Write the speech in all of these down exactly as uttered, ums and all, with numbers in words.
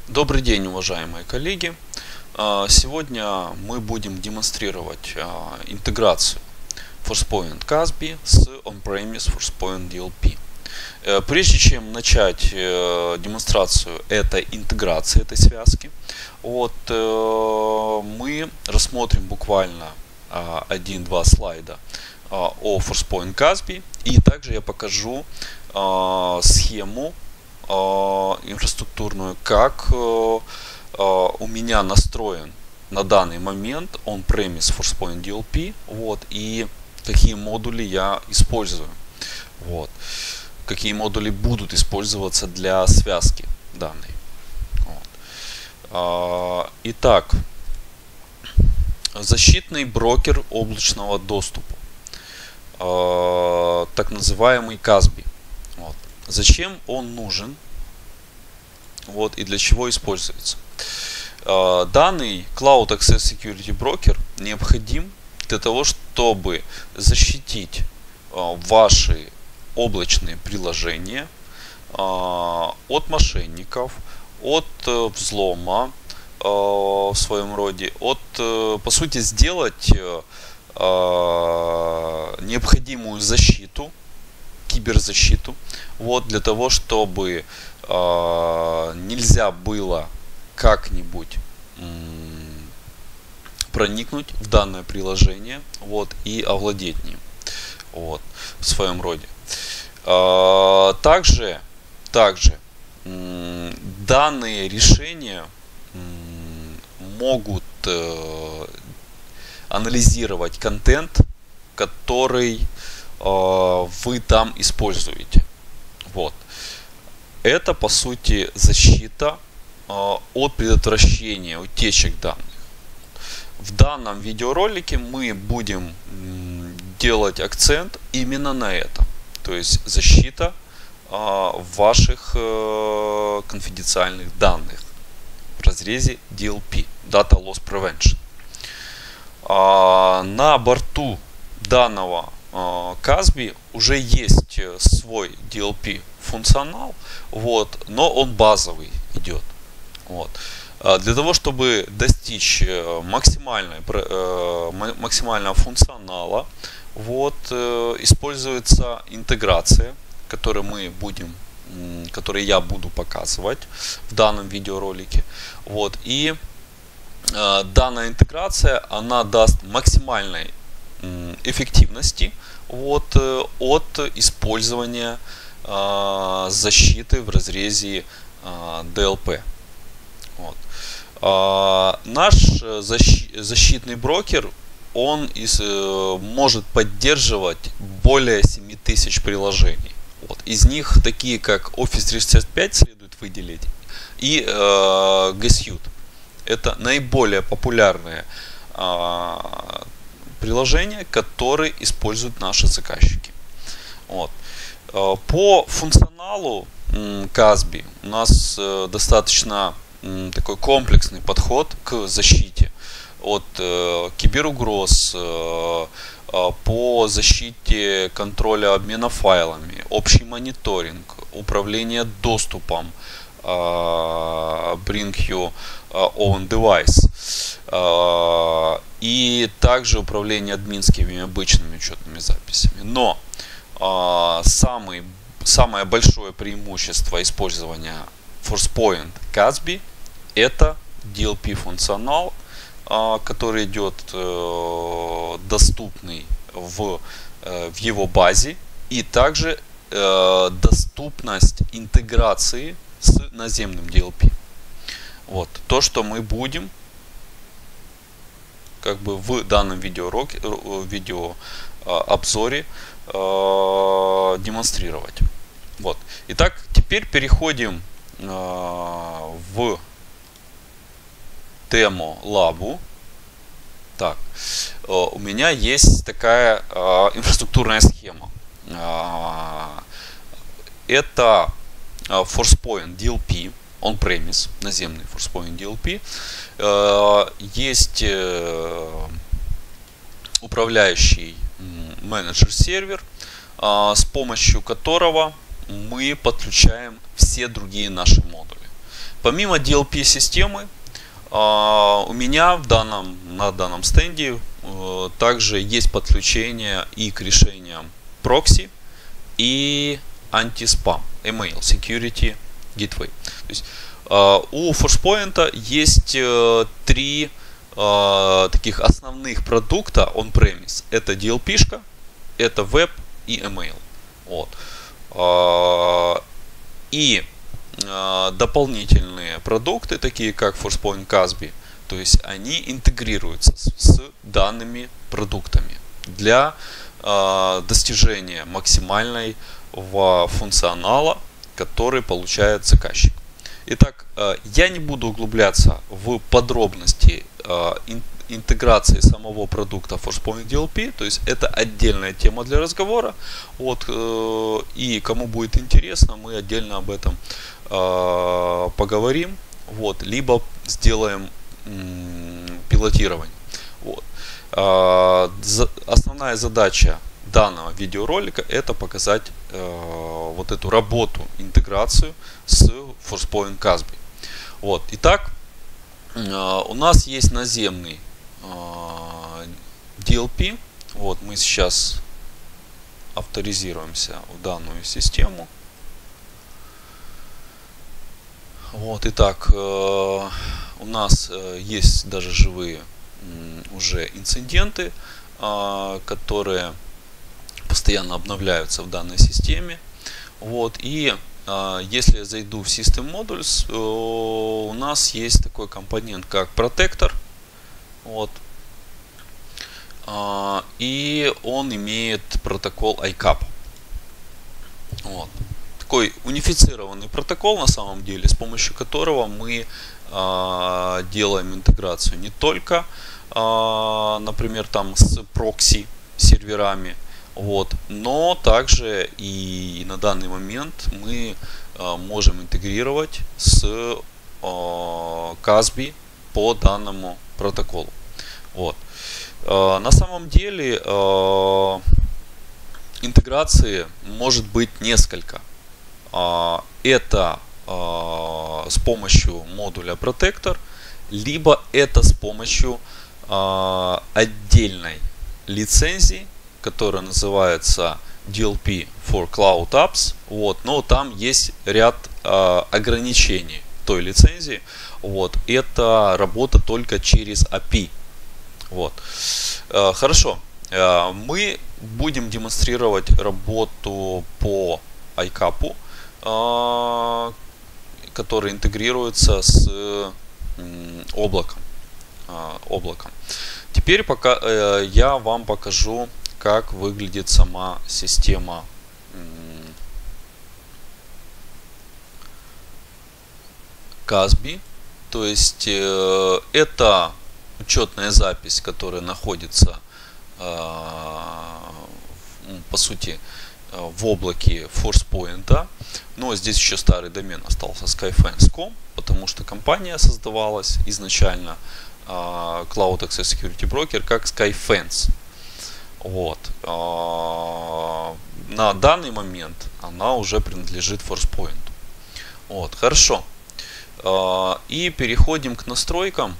Добрый день, уважаемые коллеги! Сегодня мы будем демонстрировать интеграцию Forcepoint Casby с On-Premise Forcepoint ди эл пи. Прежде чем начать демонстрацию этой интеграции, этой связки, вот, мы рассмотрим буквально один-два слайда о Forcepoint Casby, и также я покажу схему инфраструктурную, как у меня настроен на данный момент On-Premise Forcepoint ди эл пи, вот, и какие модули я использую, вот, какие модули будут использоваться для связки данной. Вот. Итак, защитный брокер облачного доступа, так называемый Casby. Вот. Зачем он нужен, вот, и для чего используется? Данный Cloud Access Security Broker необходим для того, чтобы защитить ваши облачные приложения от мошенников, от взлома в своем роде, от, по сути, сделать необходимую защиту, киберзащиту, вот, для того, чтобы э, нельзя было как-нибудь проникнуть в данное приложение, вот, и овладеть ним, вот, в своем роде. Э, также также э, данные решения э, могут э, анализировать контент, который вы там используете. Вот. Это, по сути, защита от предотвращения утечек данных. В данном видеоролике мы будем делать акцент именно на этом. То есть защита ваших конфиденциальных данных в разрезе ди эл пи, Data Loss Prevention. На борту данного Casby уже есть свой ди эл пи функционал, вот, но он базовый идет. Вот. Для того, чтобы достичь максимального, максимального функционала, вот, используется интеграция, которую мы будем, которую я буду показывать в данном видеоролике. Вот. И данная интеграция, она даст максимальной эффективности, вот, от использования э, защиты в разрезе э, ди эл пи. Вот. Э, наш защи защитный брокер, он из, э, может поддерживать более семи тысяч приложений. Вот. Из них такие как Office триста шестьдесят пять следует выделить, и э, G Suite. Это наиболее популярные э, приложения, которые используют наши заказчики. Вот. По функционалу Casby у нас достаточно такой комплексный подход к защите от киберугроз, по защите контроля обмена файлами, общий мониторинг, управление доступом, Bring Your Own Device, и также управление админскими обычными учетными записями. Но самый, самое большое преимущество использования Forcepoint Casby — это ди эл пи функционал, который идет доступный в, в его базе, и также доступность интеграции с наземным ди эл пи. Вот то, что мы будем как бы в данном видеоуроке, видео обзоре э, демонстрировать. Вот. Итак, теперь переходим э, в демо лабу. Так, э, у меня есть такая э, инфраструктурная схема. Э, это Forcepoint ди эл пи, On-Premise, наземный Forcepoint ди эл пи. Есть управляющий менеджер-сервер, с помощью которого мы подключаем все другие наши модули. помимо ди эл пи системы, у меня в данном, на данном стенде также есть подключение и к решениям прокси и антиспам, Email Security Gateway. То есть у ForcePoint есть три таких основных продукта on-premise. Это ди эл пи-шка, это веб и email. Вот. И дополнительные продукты, такие как ForcePoint Casby, то есть они интегрируются с данными продуктами для достижения максимальной функционала, который получает заказчик. Итак, я не буду углубляться в подробности интеграции самого продукта ForcePoint ди эл пи, то есть это отдельная тема для разговора. Вот, и кому будет интересно, мы отдельно об этом поговорим, вот, либо сделаем пилотирование. Вот. Основная задача данного видеоролика — это показать э, вот эту работу, интеграцию с ForcePoint Casby. Вот. Итак, э, у нас есть наземный э, ди эл пи. Вот, мы сейчас авторизируемся в данную систему. Вот, итак, э, у нас э, есть даже живые э, уже инциденты, э, которые постоянно обновляются в данной системе. Вот, и э, если я зайду в System Modules, э, у нас есть такой компонент, как Protector. Вот, э, и он имеет протокол ай кап. Вот. Такой унифицированный протокол на самом деле, с помощью которого мы э, делаем интеграцию не только, э, например, там с прокси серверами, вот, но также и на данный момент мы э, можем интегрировать с э, Casby по данному протоколу. Вот. Э, на самом деле э, интеграции может быть несколько. Э, это э, с помощью модуля Protector, либо это с помощью э, отдельной лицензии, которая называется ди эл пи for Cloud Apps. Вот, но там есть ряд э, ограничений той лицензии. Вот, это работа только через эй пи ай. Вот. Э, хорошо. Э, мы будем демонстрировать работу по ай кап, э, который интегрируется с э, облаком. Э, облаком. Теперь пока э, я вам покажу, как выглядит сама система Casby. То есть э, это учетная запись, которая находится э, по сути в облаке ForcePoint. Но здесь еще старый домен остался skyfence точка ком, потому что компания создавалась изначально э, Cloud Access Security Broker как Skyfence. Вот. На данный момент она уже принадлежит ForcePoint. Вот, хорошо. И переходим к настройкам.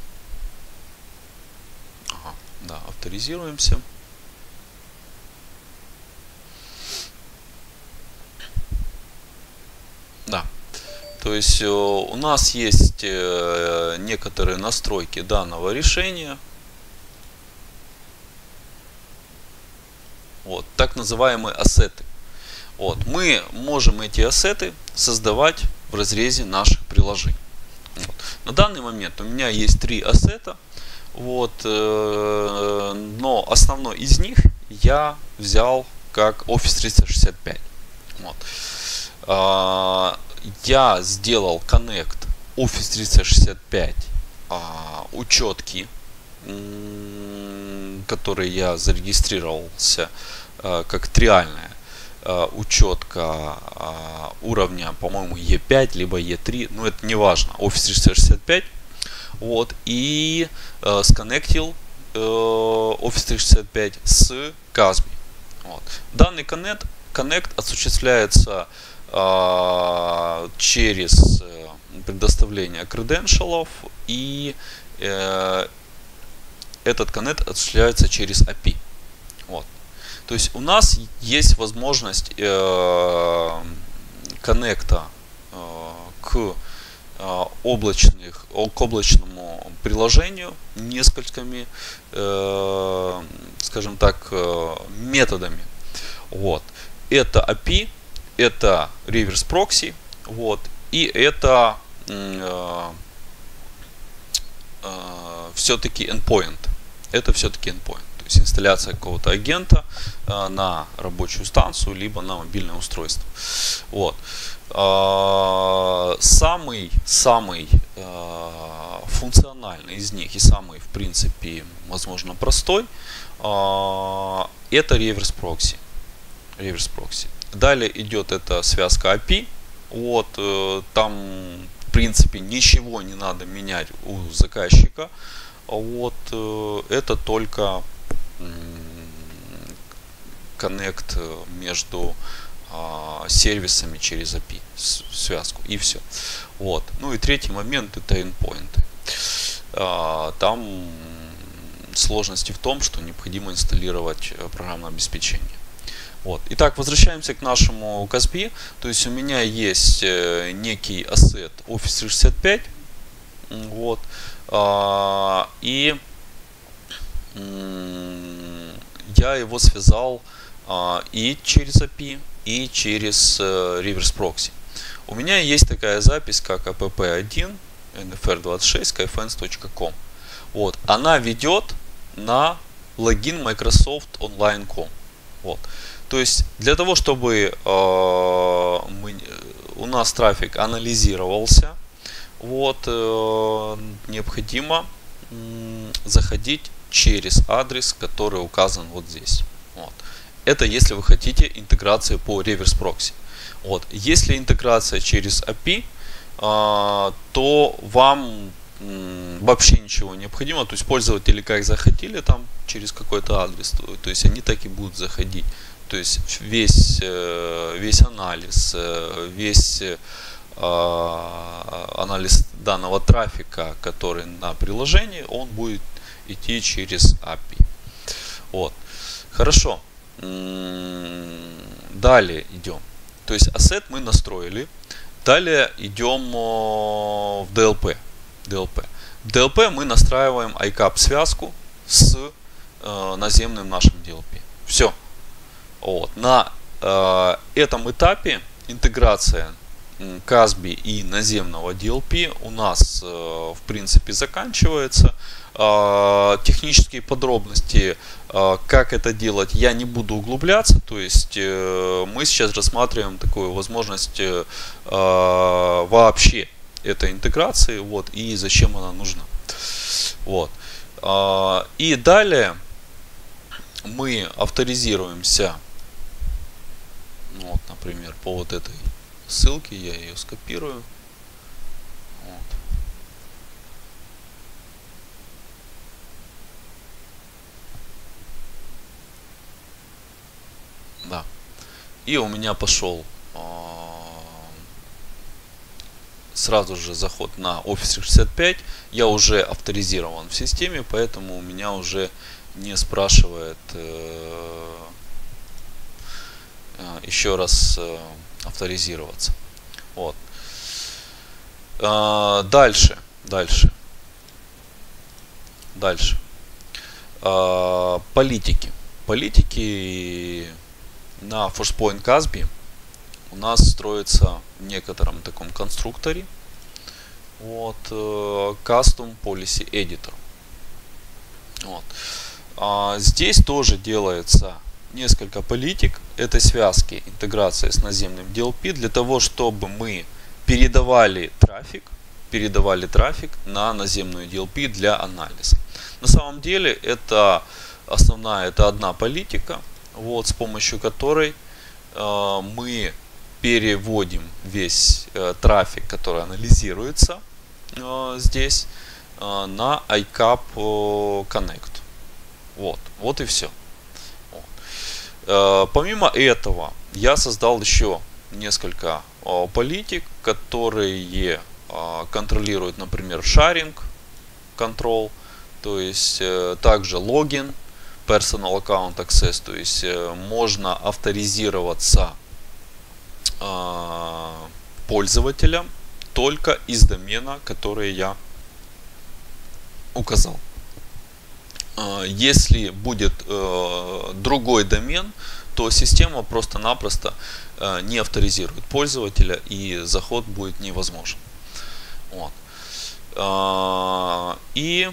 Ага, да, авторизируемся. Да. То есть у нас есть некоторые настройки данного решения. Вот, так называемые ассеты. Вот, мы можем эти ассеты создавать в разрезе наших приложений. Вот. На данный момент у меня есть три ассета. Вот, э, но основной из них я взял как Office триста шестьдесят пять. Вот. Э, я сделал Connect Office триста шестьдесят пять э, учетки, который я зарегистрировался э, как триальная э, учетка э, уровня, по-моему, и пять либо и три, но это не важно, Office триста шестьдесят пять. Вот, и э, сконнектил э, Office триста шестьдесят пять с Casby. Вот. Данный connect, connect осуществляется э, через предоставление credentialов, и э, этот коннект осуществляется через эй пи ай. Вот. То есть у нас есть возможность э, коннекта э, к, э, облачных, к облачному приложению несколькими, э, скажем так, э, методами. Вот. Это эй пи ай, это reverse proxy, вот, и это э, э, все-таки endpoint. Это все-таки endpoint. То есть инсталляция какого-то агента э, на рабочую станцию, либо на мобильное устройство. Вот. Э, самый самый э, функциональный из них и самый, в принципе, возможно, простой, э, это reverse proxy. Reverse proxy. Далее идет эта связка эй пи ай. Вот, э, там, в принципе, ничего не надо менять у заказчика. Вот, э, это только коннект между э, сервисами через эй пи ай, связку, и все. Вот. Ну и третий момент — это endpoint. Э, там сложности в том, что необходимо инсталлировать программное обеспечение. Вот. Итак, возвращаемся к нашему Казби. То есть у меня есть э, некий ассет Office триста шестьдесят пять. Вот. Э, и э, я его связал э, и через эй пи ай, и через э, reverse proxy. У меня есть такая запись, как эй пи пи один эн эф эр двадцать шесть кей эф энс точка ком. Вот. Она ведет на логин Microsoft онлайн точка ком. Вот. То есть для того, чтобы э, мы, у нас трафик анализировался, вот, э, необходимо э, заходить через адрес, который указан вот здесь. Вот. Это если вы хотите интеграции по reverse proxy. Вот. Если интеграция через эй пи ай, э, то вам э, вообще ничего не необходимо. То есть пользователи как захотели там через какой-то адрес, то, то есть они так и будут заходить. То есть весь, весь анализ, весь анализ данного трафика, который на приложении, он будет идти через эй пи ай. Вот. Хорошо. Далее идем. То есть ассет мы настроили. Далее идем в ди эл пи. ди эл пи. В ди эл пи мы настраиваем ай кап связку с наземным нашим ди эл пи. Все. Вот. На э, этом этапе интеграция Казби и наземного ди эл пи у нас э, в принципе заканчивается. Э, технические подробности, э, как это делать, я не буду углубляться. То есть э, мы сейчас рассматриваем такую возможность э, вообще этой интеграции, вот, и зачем она нужна. Вот. Э, и далее мы авторизируемся. Вот, например, по вот этой ссылке, я ее скопирую. Вот. Да. И у меня пошел э, сразу же заход на Office триста шестьдесят пять. Я уже авторизирован в системе, поэтому у меня уже не спрашивает э, еще раз э, авторизироваться. Вот. Э, дальше, дальше, дальше. Э, политики. Политики на ForcePoint Казби у нас строится в некотором таком конструкторе. Вот, э, Custom Policy Editor. Вот. А, здесь тоже делается несколько политик этой связки интеграция с наземным ди эл пи для того, чтобы мы передавали трафик, передавали трафик на наземную ди эл пи для анализа. На самом деле это основная, это одна политика, вот, с помощью которой э, мы переводим весь э, трафик, который анализируется э, здесь, э, на ай кап Connect. Вот, вот и все. Вот. Э, помимо этого, я создал еще несколько э, политик, которые э, контролируют, например, шаринг, control, то есть э, также логин, personal account access, то есть э, можно авторизироваться э, пользователям только из домена, который я указал. Если будет э, другой домен, то система просто-напросто э, не авторизирует пользователя, и заход будет невозможен. Вот. Э, и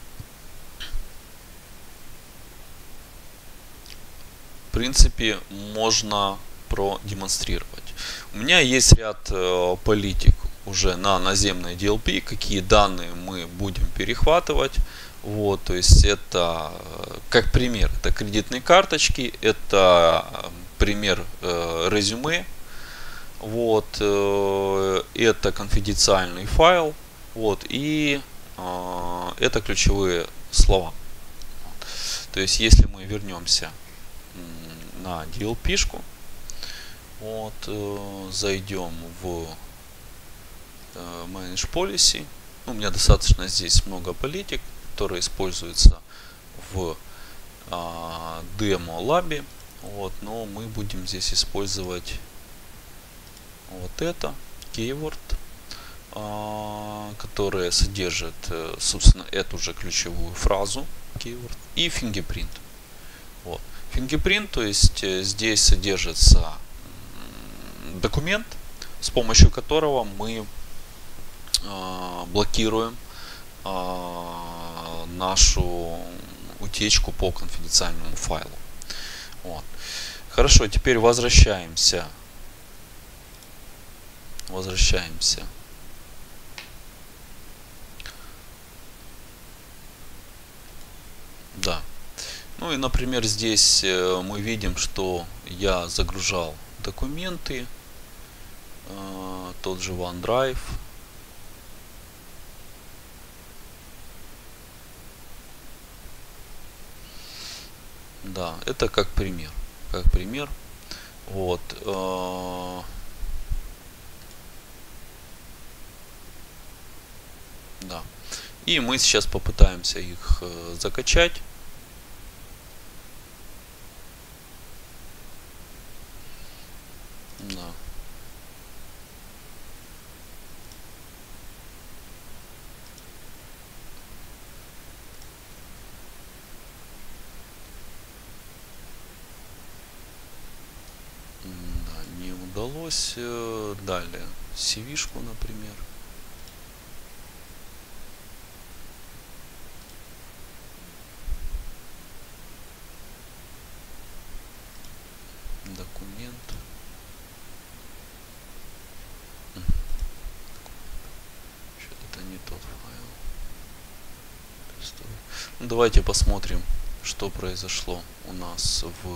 в принципе можно продемонстрировать. У меня есть ряд э, политик уже на наземной ди эл пи, какие данные мы будем перехватывать. Вот, то есть это, как пример, это кредитные карточки, это пример э, резюме, вот, э, это конфиденциальный файл, вот, и э, это ключевые слова. То есть если мы вернемся на ди эл пи-шку, вот, э, зайдем в э, Manage Policy, у меня достаточно здесь много политик, которые используются в а, демо-лабе, вот, но мы будем здесь использовать вот это, keyword, а, которая содержит, собственно, эту же ключевую фразу, keyword, и fingerprint. Вот. Fingerprint, то есть здесь содержится документ, с помощью которого мы а, блокируем нашу утечку по конфиденциальному файлу. Вот. Хорошо, теперь возвращаемся. Возвращаемся. Да. Ну и, например, здесь мы видим, что я загружал документы, тот же OneDrive. Да, это как пример. Как пример. Вот. Да. И мы сейчас попытаемся их закачать. Да. Удалось. Далее си ви-шку, например. Документ. Что-то не тот файл. Ну, давайте посмотрим, что произошло у нас в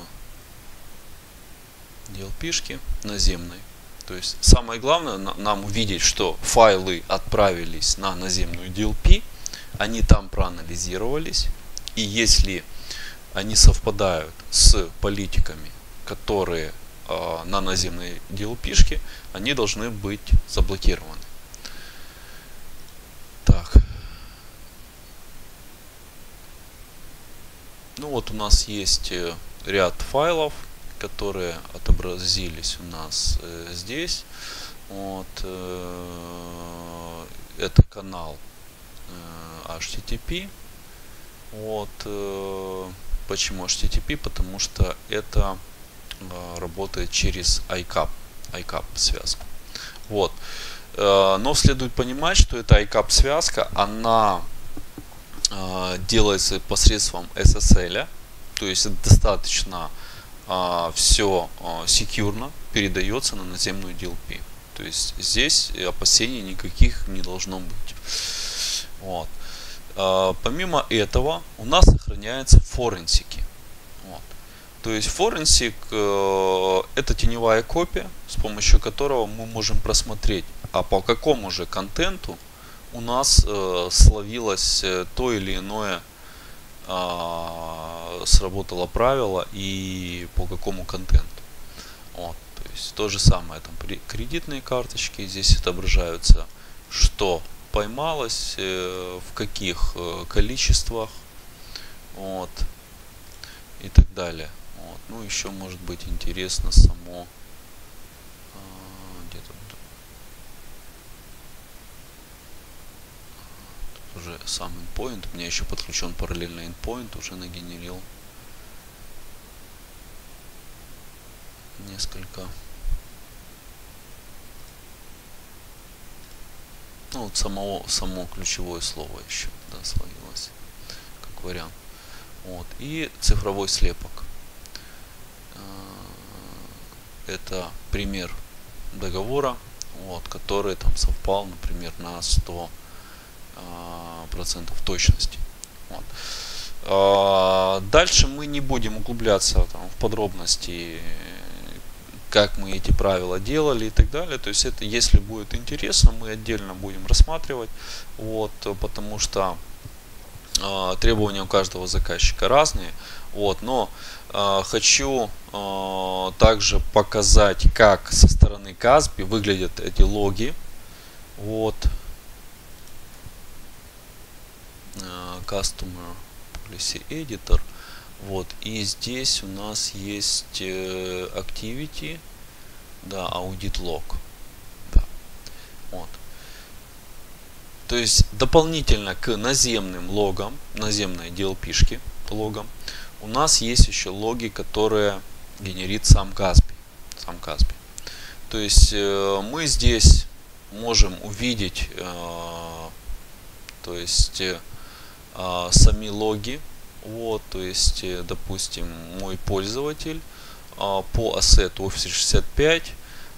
ди эл пи-шке наземной. То есть самое главное нам увидеть, что файлы отправились на наземную ди эл пи, они там проанализировались, и если они совпадают с политиками, которые э, на наземной ди эл пи-шке, они должны быть заблокированы. Так. Ну вот у нас есть ряд файлов, которые отобразились у нас э, здесь. Вот, э, это канал э, эйч ти ти пи. Вот, э, почему эйч ти ти пи? Потому что это э, работает через ай кап, ай кап связку. Вот. Э, но следует понимать, что эта ай кап связка, она э, делается посредством эс эс эл, то есть это достаточно Uh, все uh, секьюрно передается на наземную ди эл пи. То есть здесь опасений никаких не должно быть. Вот. Uh, помимо этого у нас сохраняются форенсики. Вот. То есть форенсик uh, это теневая копия, с помощью которого мы можем просмотреть, а по какому же контенту у нас uh, словилось то или иное, сработало правило и по какому контенту. Вот. То есть то же самое, там кредитные карточки, здесь отображаются, что поймалось, э, в каких э, количествах, вот, и так далее. Вот. Ну, еще может быть интересно само, э, где тут, тут уже сам endpoint, у меня еще подключен параллельно endpoint, уже нагенерил несколько. Ну, вот самого, само ключевое слово еще, да, словилось, как вариант. Вот. И цифровой слепок. Это пример договора, вот, который там совпал, например, на сто процентов точности. Вот. Дальше мы не будем углубляться там в подробности, как мы эти правила делали и так далее. То есть это, если будет интересно, мы отдельно будем рассматривать, вот, потому что э, требования у каждого заказчика разные. Вот, но э, хочу э, также показать, как со стороны Касби выглядят эти логи. Вот. Э, Customer Policy Editor. Вот, и здесь у нас есть э, Activity, да, Audit Log. Да. Вот. То есть дополнительно к наземным логам, наземной ди эл пи-шки логам, у нас есть еще логи, которые генерит сам Касби. Сам Касби. То есть э, мы здесь можем увидеть э, то есть, э, сами логи. Вот, то есть, допустим, мой пользователь а, по ассету Office шестьдесят пять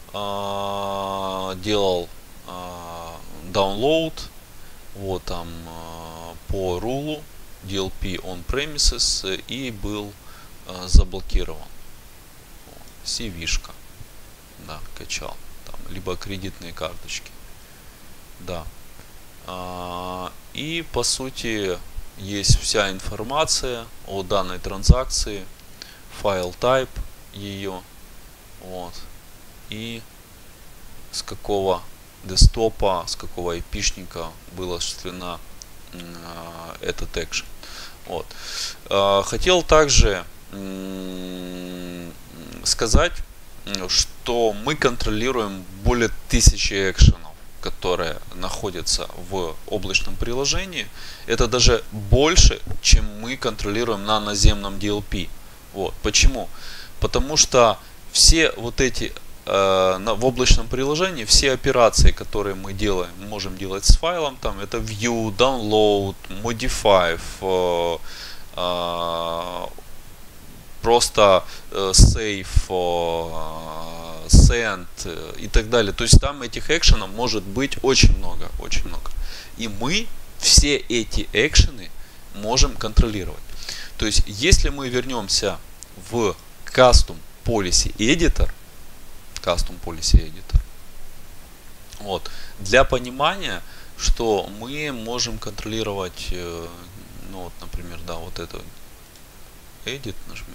а, делал а, download, вот там а, по рулу ди эл пи on premises и был а, заблокирован. си ви-шка, да, качал, там, либо кредитные карточки, да. А, и по сути есть вся информация о данной транзакции, файл type ее, вот, и с какого десктопа, с какого айпишника была осуществлена э, этот экшен. Вот. Э, хотел также э, сказать, что мы контролируем более тысячи экшенов, которые находятся в облачном приложении. Это даже больше, чем мы контролируем на наземном ди эл пи. Вот. Почему? Потому что все вот эти э, на, в облачном приложении, все операции, которые мы делаем, можем делать с файлом, там это view, download, modify, э, э, просто э, save, э, send э, и так далее. То есть там этих экшенов может быть очень много, очень много. И мы все эти экшены можем контролировать. То есть если мы вернемся в Custom Policy Editor, Custom Policy Editor, вот, для понимания, что мы можем контролировать, э, ну вот, например, да, вот это Edit нажмем.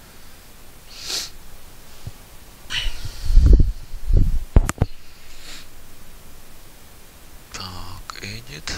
Так, Edit.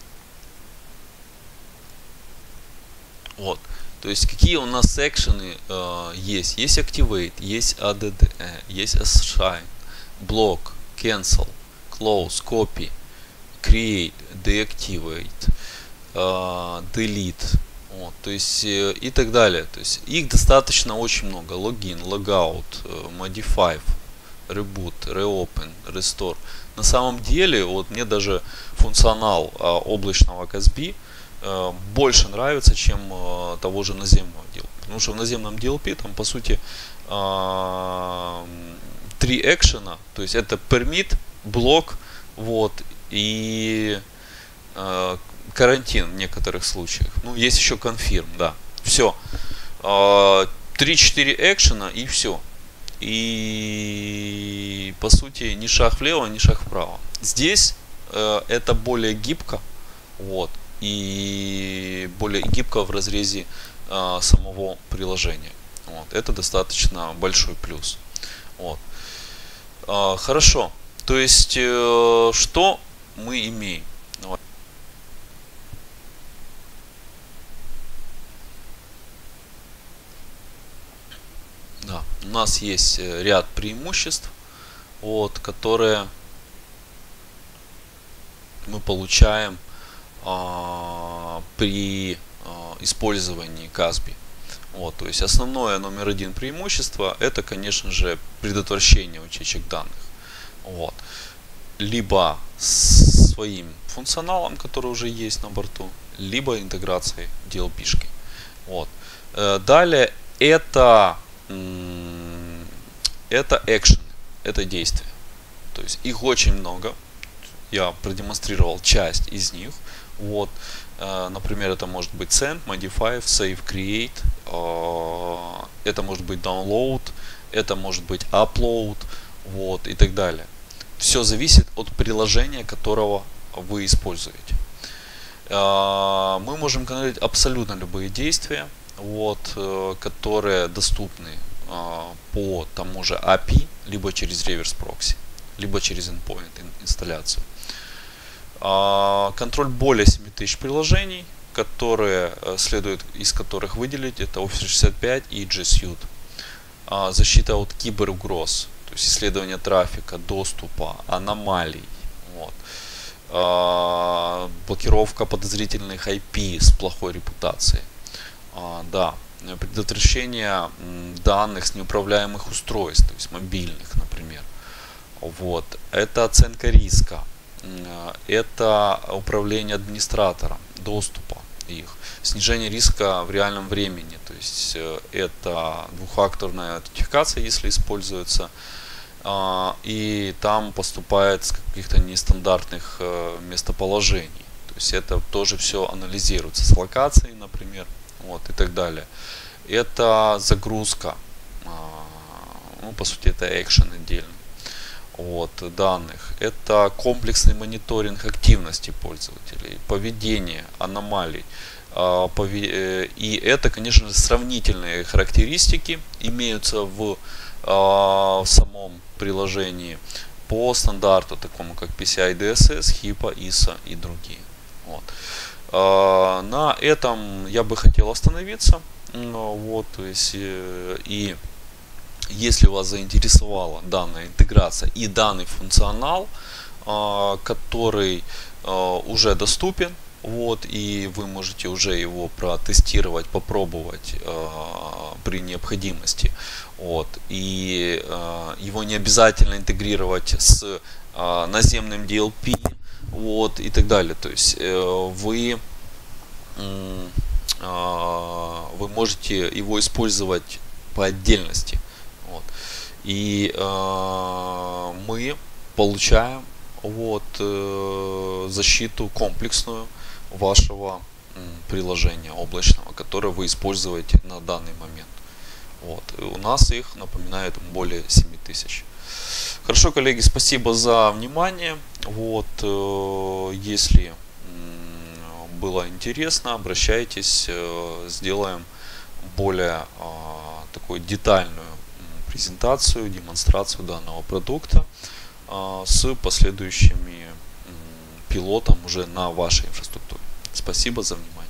Вот. То есть какие у нас секшены э, есть. Есть Activate, есть эй ди ди, есть Assign, Block, Cancel, Close, Copy, Create, Deactivate, э, Delete. Вот, то есть э, и так далее. То есть их достаточно очень много. Логин, Logout, э, Modify, Reboot, Reopen, Restore. На самом деле, вот мне даже функционал э, облачного Касби э, больше нравится, чем э, того же наземного ди эл пи. Потому что в наземном ди эл пи там по сути э, три экшена. То есть это permit, блок, вот, и э, карантин в некоторых случаях. Ну, есть еще confirm, да. Все. три-четыре экшена и все. И по сути ни шаг влево, ни шаг вправо. Здесь э, это более гибко. Вот. И более гибко в разрезе э, самого приложения. Вот. Это достаточно большой плюс. Вот. А, хорошо. То есть, э, что мы имеем? Да, у нас есть ряд преимуществ, вот, которые мы получаем а, при а, использовании Касби. Вот, то есть основное номер один преимущество — это, конечно же, предотвращение утечек данных. Вот. Либо с своим функционалом, который уже есть на борту, либо интеграцией ди эл пи-шки. Вот. Далее это, это экшены, это действия. То есть их очень много. Я продемонстрировал часть из них. Вот. Например, это может быть send, modify, save, create. Это может быть download, это может быть upload, вот, и так далее. Все зависит от приложения, которого вы используете. Мы можем контролировать абсолютно любые действия, вот, которые доступны по тому же эй пи ай, либо через реверс прокси, либо через endpoint инсталляцию. Контроль более семи тысяч приложений, которые следует из которых выделить, это Office шестьдесят пять и G Suite. Защита от киберугроз, то есть исследование трафика, доступа, аномалий. Вот. Блокировка подозрительных ай пи с плохой репутацией. Да. Предотвращение данных с неуправляемых устройств, то есть мобильных, например. Вот. Это оценка риска. Это управление администратором доступа их, снижение риска в реальном времени, то есть это двухфакторная аутентификация, если используется, и там поступает с каких-то нестандартных местоположений, то есть это тоже все анализируется с локацией, например, вот, и так далее. Это загрузка, ну, по сути, это экшен отдельно. Вот, данных. Это комплексный мониторинг активности пользователей, поведение, аномалий. И это, конечно же, сравнительные характеристики имеются в, в самом приложении по стандарту, такому как пи си ай ди эс эс, хипа, ИСА и другие. Вот. На этом я бы хотел остановиться. Вот, то есть, и если вас заинтересовала данная интеграция и данный функционал, который уже доступен, вот, и вы можете уже его протестировать, попробовать при необходимости, вот, и его не обязательно интегрировать с наземным ди эл пи, вот, и так далее. То есть вы вы можете его использовать по отдельности. Вот. И э, мы получаем вот, э, защиту комплексную вашего э, приложения облачного, которое вы используете на данный момент. Вот. И у нас их, напоминаю, более семи тысяч. Хорошо, коллеги, спасибо за внимание. Вот, э, если э, было интересно, обращайтесь, э, сделаем более э, такую детальную презентацию, демонстрацию данного продукта а, с последующими м, пилотом уже на вашей инфраструктуре. Спасибо за внимание.